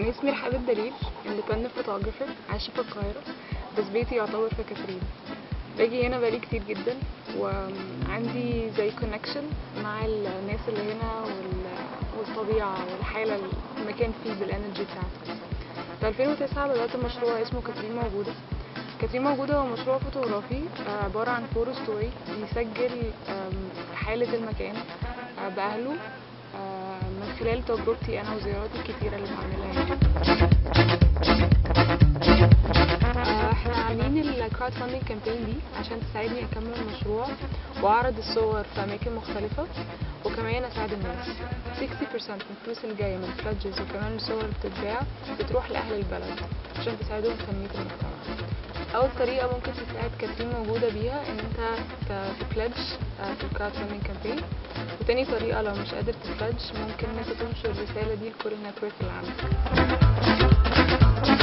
أنا اسمي رحاب الدليل، independent photographer، عايشة في القاهرة، بس بيتي يعتبر في كاترين. باجي هنا بقالي كتير جدا، وعندي زي connection مع الناس اللي هنا والطبيعة والحالة المكان فيه بالانرجي بتاعته. في 2009 بدأت مشروع اسمه كاترين موجودة. كاترين موجودة هو مشروع فوتوغرافي عبارة عن فوتو ستوري بيسجل حالة المكان بأهله من خلال تجربتي أنا وزياراتي الكتيرة اللي بعملها هنا. احنا عاملين الكراود فاندنج كامبين دي عشان تساعدني أكمل المشروع وأعرض الصور في أماكن مختلفة، وكمان أساعد الناس. 60% من الفلوس اللي جاية من البلادجز وكمان الصور اللي بتتباع بتروح لأهل البلد عشان تساعدهم في تنمية المجتمع. أول طريقة ممكن تساعد كاترين موجودة بيها إن أنت تبلدج في الكراود فاندنج كامبين، وتاني طريقة لو مش قادر تبلدج ممكن إن أنت تنشر الرسالة دي لكل النتورك اللي عندك.